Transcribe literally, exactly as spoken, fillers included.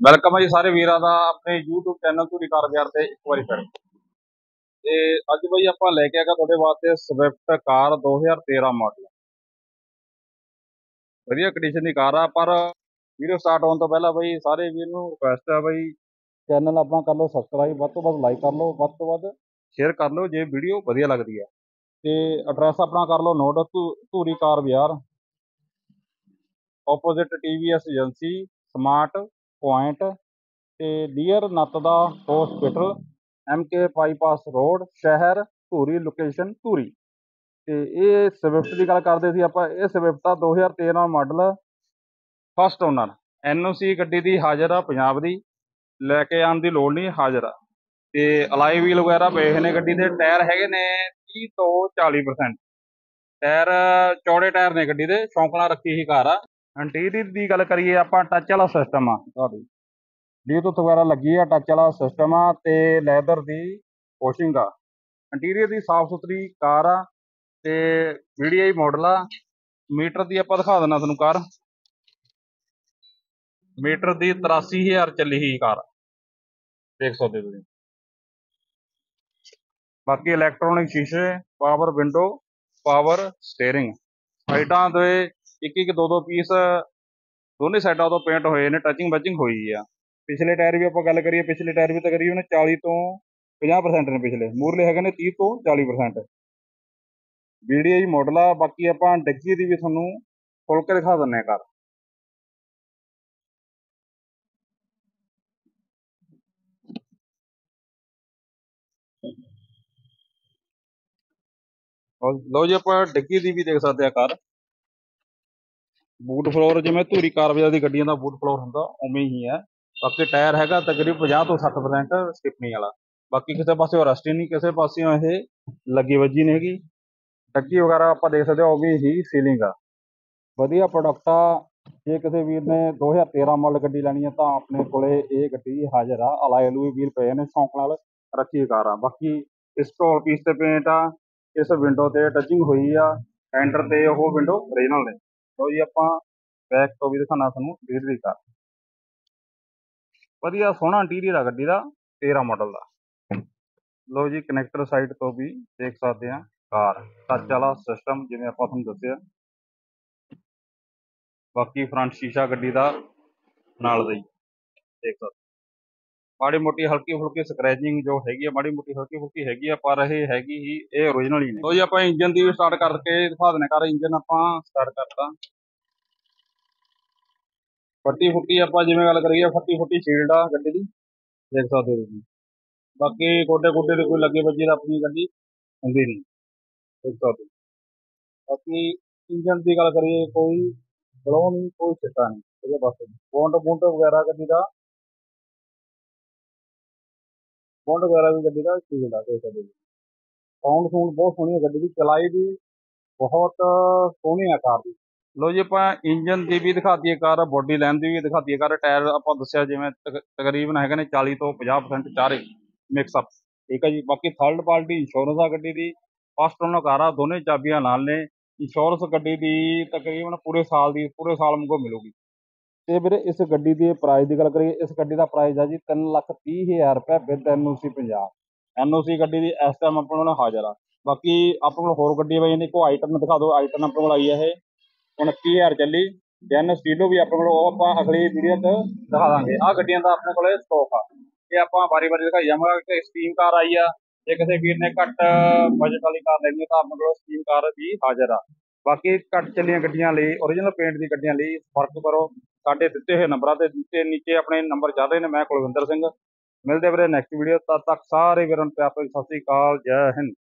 Welcome ਹੈ ਜੀ ਸਾਰੇ ਵੀਰਾਂ ਦਾ ਆਪਣੇ YouTube ਚੈਨਲ ਧੂਰੀ ਕਾਰ ਬਾਜ਼ਾਰ ਤੇ ਇੱਕ ਵਾਰੀ ਫਿਰ। ਤੇ ਅੱਜ ਬਈ ਆਪਾਂ ਲੈ ਕੇ ਆਗਾ ਤੁਹਾਡੇ ਵਾਸਤੇ ਸਵਿਫਟ ਕਾਰ ਦੋ ਹਜ਼ਾਰ ਤੇਰਾਂ ਮਾਡਲ। ਵਧੀਆ ਕੰਡੀਸ਼ਨ ਦੀ ਕਾਰ ਆ, ਪਰ ਵੀਡੀਓ ਸਟਾਰਟ ਹੋਣ ਤੋਂ ਪਹਿਲਾਂ ਬਈ ਸਾਰੇ ਵੀਰ ਨੂੰ ਰਿਕੁਐਸਟ ਆ ਬਈ ਚੈਨਲ ਆਪਣਾ ਕਰ ਲਓ ਸਬਸਕ੍ਰਾਈਬ, ਵੱਧ ਤੋਂ ਵੱਧ ਲਾਈਕ ਕਰ ਲਓ, ਵੱਧ ਤੋਂ ਵੱਧ ਸ਼ੇਅਰ ਕਰ ਲਓ ਜੇ ਵੀਡੀਓ ਵਧੀਆ ਲੱਗਦੀ ਹੈ। ਤੇ ਐਡਰੈਸ ਆਪਣਾ ਕਰ ਲਓ note, Dhuri car Bazaar opposite T V S agency, smart point ਤੇ ਡੀਅਰ ਨੱਤ ਦਾ hospital, M K bypass road, ਸ਼ਹਿਰ ਧੂਰੀ, ਲੋਕੇਸ਼ਨ ਧੂਰੀ। ਤੇ ਇਹ ਸਵਿਫਟ ਦੀ ਗੱਲ ਕਰਦੇ ਸੀ ਆਪਾਂ। ਇਹ ਸਵਿਫਟ ਆ ਦੋ ਹਜ਼ਾਰ ਤੇਰਾਂ model, first owner. N O C ਗੱਡੀ ਦੀ ਹਾਜ਼ਰ ਆ, ਪੰਜਾਬ ਦੀ, ਲੈ ਕੇ ਆਉਣ ਦੀ ਲੋੜ ਨਹੀਂ, ਹਾਜ਼ਰ ਆ। ਤੇ ਅਲਾਈ ਵੀਲ ਵਗੈਰਾ ਪਏ ਨੇ ਗੱਡੀ ਦੇ। ਟਾਇਰ ਹੈਗੇ ਨੇ ਤੀਹ ਤੋਂ ਚਾਲੀ ਪਰਸੈਂਟ ਟਾਇਰ, ਚੌੜੇ ਟਾਇਰ ਨੇ ਗੱਡੀ ਦੇ। ਸ਼ੌਂਕ ਨਾਲ ਰੱਖੀ ਹੀ ਕਾਰ ਆ। ਇੰਟੀਰੀਅਰ ਦੀ ਗੱਲ ਕਰੀਏ ਆਪਾਂ, ਟੱਚ ਵਾਲਾ ਸਿਸਟਮ ਆ, ਤੁਹਾਡੀ ਬਲੂਟੁੱਥ ਵਗੈਰਾ ਲੱਗੀ ਆ, ਟੱਚ ਵਾਲਾ ਸਿਸਟਮ ਆ ਤੇ ਲੈਦਰ ਦੀ ਵਾਸ਼ਿੰਗ ਆ। ਇੰਟੀਰੀਅਰ ਦੀ ਸਾਫ ਸੁਥਰੀ ਕਾਰ ਆ ਤੇ ਵੀ ਡੀ ਆਈ ਮਾਡਲ ਆ। ਮੀਟਰ ਦੀ ਆਪਾਂ ਦਿਖਾ ਦਿੰਦਾ ਤੁਹਾਨੂੰ ਕਾਰ। ਮੀਟਰ ਦੀ ਤਰਾਸੀ ਹਜ਼ਾਰ ਚੱਲੀ ਹੀ ਕਾਰ, ਦੇਖ ਸਕਦੇ ਤੁਸੀਂ। ਬਾਕੀ ਇਲੈਕਟ੍ਰੋਨਿਕ ਸ਼ੀਸ਼ੇ, ਪਾਵਰ ਵਿੰਡੋ, ਪਾਵਰ ਸਟੀਅਰਿੰਗ। ਸਾਈਡਾਂ ਦੇ ਇੱਕ ਇੱਕ ਦੋ ਦੋ ਪੀਸ ਦੋਨੇ ਸਾਈਡਾਂ ਤੋਂ ਪੇਂਟ ਹੋਏ ਨੇ, ਟਚਿੰਗ ਬਚਿੰਗ ਹੋਈ ਆ। ਪਿਛਲੇ ਟਾਇਰ ਵੀ ਆਪਾਂ ਗੱਲ ਕਰੀਏ, ਪਿਛਲੇ ਟਾਇਰ ਵੀ ਤਕਰੀਬਨ ਚਾਲੀ ਤੋਂ ਪੰਜਾਹ ਪਰਸੈਂਟ ਨੇ ਪਿਛਲੇ। ਮੂਰਲੇ ਹੈਗੇ ਨੇ ਤੀਹ ਤੋਂ ਚਾਲੀ percent. V D I model ਆ। ਬਾਕੀ ਆਪਾਂ ਡਿੱਗੀ ਦੀ ਵੀ ਤੁਹਾਨੂੰ ਖੋਲ ਕੇ ਦਿਖਾ ਦਿੰਦੇ ਹਾਂ ਕਾਰ। ਲਓ ਜੀ, ਆਪਾਂ ਡਿੱਗੀ ਦੀ ਵੀ ਦੇਖ ਸਕਦੇ ਆ ਕਾਰ। ਬੂਟ ਫਲੋਰ ਜਿਵੇਂ ਧੂਰੀ ਕਾਰ ਬਾਜ਼ਾਰ ਦੀ ਗੱਡੀਆਂ ਦਾ ਬੂਟ ਫਲੋਰ ਹੁੰਦਾ ਉਵੇਂ ਹੀ ਹੈ। ਬਾਕੀ ਟਾਇਰ ਹੈਗਾ ਤਕਰੀਬਨ ਪੰਜਾਹ ਤੋਂ ਸੱਠ ਪਰਸੈਂਟ ਸਟਿਪਨੀ ਵਾਲਾ। ਬਾਕੀ ਕਿਸੇ ਪਾਸੇ ਰਸਟੀ ਨਹੀਂ, ਕਿਸੇ ਪਾਸਿਓਂ ਇਹ ਲੱਗੀ ਵੱਜੀ ਨਹੀਂ ਹੈਗੀ। ਡੱਗੀ ਵਗੈਰਾ ਆਪਾਂ ਦੇਖ ਸਕਦੇ ਹੋ, ਉਹ ਵੀ ਹੀ ਸੀਲਿੰਗ ਆ। ਵਧੀਆ ਪ੍ਰੋਡਕਟ ਆ। ਜੇ ਕਿਸੇ ਵੀਰ ਨੇ ਦੋ ਹਜ਼ਾਰ ਤੇਰਾਂ ਮਾਡਲ ਗੱਡੀ ਲੈਣੀ ਆ ਤਾਂ ਆਪਣੇ ਕੋਲੇ ਇਹ ਗੱਡੀ ਹਾਜ਼ਰ ਆ। ਅਲਾਈ ਅਲੂਈ ਵੀਲ ਪਏ ਨੇ, ਸ਼ੌਂਕ ਨਾਲ ਰੱਖੀ ਕਾਰ ਆ। ਬਾਕੀ ਇਸ ਤੋਂ ਪੀਸ ਤੇ ਪੇਂਟ ਆ, ਇਸ ਵਿੰਡੋ ਤੇ ਟਚਿੰਗ ਹੋਈ ਆ, ਹੈਂਡਰ ਤੇ ਉਹ ਵਿੰਡੋ ਓਰੀਜਨਲ ਨੇ। ਲਓ ਜੀ, ਆਪਾਂ ਬੈਕ ਤੋਂ ਵੀ ਦਿਖਾਉਣਾ ਤੁਹਾਨੂੰ ਡੀਲ ਦੀ ਕਾਰ। ਵਧੀਆ ਸੋਹਣਾ ਇੰਟੀਰੀਅਰ ਆ ਗੱਡੀ ਦਾ, ਤੇਰਾਂ ਮਾਡਲ ਦਾ। ਲਓ ਜੀ, ਕਨੈਕਟਰ ਸਾਈਡ ਤੋਂ ਵੀ ਦੇਖ ਸਕਦੇ ਆ ਕਾਰ। ਟੱਚ ਵਾਲਾ ਸਿਸਟਮ ਜਿਵੇਂ ਆਪਾਂ ਤੁਹਾਨੂੰ ਦੱਸਿਆ। ਬਾਕੀ ਫਰੰਟ ਸ਼ੀਸ਼ਾ ਗੱਡੀ ਦਾ ਨਾਲ ਦਾ ਹੀ ਦੇਖ ਸਕਦੇ। ਮਾੜੀ ਮੋਟੀ ਹਲਕੀ ਫੁਲਕੀ ਸਕ੍ਰੈਚਿੰਗ ਜੋ ਹੈਗੀ ਆ, ਮਾੜੀ ਮੋਟੀ ਹਲਕੀ ਫੁਲਕੀ ਹੈਗੀ ਆ, ਪਰ ਇਹ ਹੈਗੀ ਹੀ ਇਹ ਓਰੀਜਨਲ ਹੀ ਨੇ। ਲਓ ਜੀ, ਆਪਾਂ ਇੰਜਨ ਦੀ ਵੀ ਸਟਾਰਟ ਕਰਕੇ ਦਿਖਾ ਦਿੰਦੇ ਕਾਰ। ਇੰਜਨ ਆਪਾਂ ਸਟਾਰਟ ਕਰਤਾ। ਫੱਟੀ ਫੁੱਟੀ ਆਪਾਂ ਜਿਵੇਂ ਗੱਲ ਕਰੀਏ, ਫੱਟੀ ਫੁੱਟੀ ਸ਼ੀਲਡ ਆ ਗੱਡੀ ਦੀ, ਦੇਖ ਸਕਦੇ ਹੋ ਤੁਸੀਂ। ਬਾਕੀ ਗੋਡੇ ਗੋਡੇ ਤੇ ਕੋਈ ਲੱਗੇ ਵੱਜੀ ਤਾਂ ਆਪਣੀ ਗੱਡੀ ਹੁੰਦੀ ਨਹੀਂ, ਦੇਖ ਸਕਦੇ। ਬਾਕੀ ਇੰਜਨ ਦੀ ਗੱਲ ਕਰੀਏ, ਕੋਈ ਗਲੋ ਨਹੀਂ, ਕੋਈ ਛਿੱਟਾ ਨਹੀਂ ਇਹਦੇ ਪਾਸੇ। ਬੌਂਡ ਬੂੰਡ ਵਗੈਰਾ ਗੱਡੀ ਦਾ, ਬੌਂਡ ਵਗੈਰਾ ਵੀ ਗੱਡੀ ਦਾ ਸ਼ੀਲਡ ਆ, ਦੇਖ ਸਕਦੇ ਜੀ। ਸਾਊਂਡ ਸੂੰਡ ਬਹੁਤ ਸੋਹਣੀ ਹੈ ਗੱਡੀ ਦੀ, ਚਲਾਈ ਵੀ ਬਹੁਤ ਸੋਹਣੀ ਆ ਕਾਰ ਦੀ। ਲੋ ਜੀ, ਆਪਾਂ ਇੰਜਨ ਦੀ ਵੀ ਦਿਖਾਤੀ ਹੈ ਕਾਰ, ਬੋਡੀ ਲਾਈਨ ਦੀ ਵੀ ਦਿਖਾਤੀ ਹੈ ਕਾਰ। ਟਾਇਰ ਆਪਾਂ ਦੱਸਿਆ ਜਿਵੇਂ ਤਕਰੀਬਨ ਹੈਗੇ ਨੇ ਚਾਲੀ ਤੋਂ ਪੰਜਾਹ ਪਰਸੈਂਟ ਚਾਰੇ ਮਿਕਸ ਅਪ, ਠੀਕ ਹੈ ਜੀ। ਬਾਕੀ ਥਰਡ ਪਾਰਟੀ ਇੰਸ਼ੋਰੈਂਸ ਆ ਗੱਡੀ ਦੀ। ਫਸਟ ਓਨਰ ਕਾਰ ਆ, ਦੋਨੇ ਚਾਬੀਆਂ ਨਾਲ ਨੇ। ਇੰਸ਼ੋਰੈਂਸ ਗੱਡੀ ਦੀ ਤਕਰੀਬਨ ਪੂਰੇ ਸਾਲ ਦੀ, ਪੂਰੇ ਸਾਲ ਵਾਂਗੂ ਮਿਲੂਗੀ। ਤੇ ਵੀਰੇ ਇਸ ਗੱਡੀ ਦੇ ਪ੍ਰਾਈਸ ਦੀ ਗੱਲ ਕਰੀਏ, ਇਸ ਗੱਡੀ ਦਾ ਪ੍ਰਾਈਸ ਆ ਜੀ ਤਿੰਨ ਲੱਖ ਤੀਹ ਹਜ਼ਾਰ ਰੁਪਏ with N O C Punjab. N O C ਗੱਡੀ ਦੀ ਇਸ ਟਾਈਮ ਆਪਣੇ ਕੋਲ ਹਾਜ਼ਰ ਆ। ਬਾਕੀ ਆਪਣੇ ਕੋਲ ਹੋਰ ਗੱਡੀ ਪਈ ਨੇ, ਕੋਈ ਆਈਟਨ ਦਿਖਾ ਦਿਓ। ਆਈਟਨ ਆਪਣੇ ਕੋਲ ਆਈ ਹੈ ਇਹ ਉਨੱਤੀ ਹਜ਼ਾਰ ਚੱਲੀ। ਜੈਨ ਸਟੀਲੋ ਵੀ ਆਪਣੇ ਕੋਲ, ਉਹ ਆਪਾਂ ਅਗਲੀ ਵੀਡੀਓ 'ਚ ਦਿਖਾ ਦਾਂਗੇ। ਆਹ ਗੱਡੀਆਂ ਦਾ ਆਪਣੇ ਕੋਲ ਸਟਾਕ ਆ, ਇਹ ਆਪਾਂ ਵਾਰੀ ਵਾਰੀ ਦਿਖਾਈ ਜਾਵਾਂਗੇ। ਸਟੀਮ ਕਾਰ ਆਈ ਆ, ਜੇ ਕਿਸੇ ਵੀਰ ਨੇ ਘੱਟ ਬਜਟ ਵਾਲੀ ਕਾਰ ਲੈਣੀ ਹੈ ਤਾਂ ਆਪਣੇ ਕੋਲ ਸਟੀਮ ਕਾਰ ਵੀ ਹਾਜ਼ਰ ਆ। ਬਾਕੀ ਘੱਟ ਚੱਲੀਆਂ ਗੱਡੀਆਂ ਲਈ, ਓਰੀਜਨਲ ਪੇਂਟ ਦੀ ਗੱਡੀਆਂ ਲਈ ਫਰਕ ਕਰੋ। ਸਾਡੇ ਦਿੱਤੇ ਹੋਏ ਨੰਬਰਾਂ ਦੇ ਨੀਚੇ ਨੀਚੇ ਆਪਣੇ ਨੰਬਰ ਜ਼ਿਆਦਾ ਨੇ। ਮੈਂ ਕੁਲਵਿੰਦਰ ਸਿੰਘ, ਮਿਲਦੇ ਵੀਰੇ ਨੈਕਸਟ ਵੀਡੀਓ। ਤਦ ਤੱਕ ਸਾਰੇ ਵੀਰਾਂ ਨੂੰ ਪਿਆਰ ਭਰੀ ਸਤਿ ਸ਼੍ਰੀ ਅਕਾਲ, ਜੈ ਹਿੰਦ।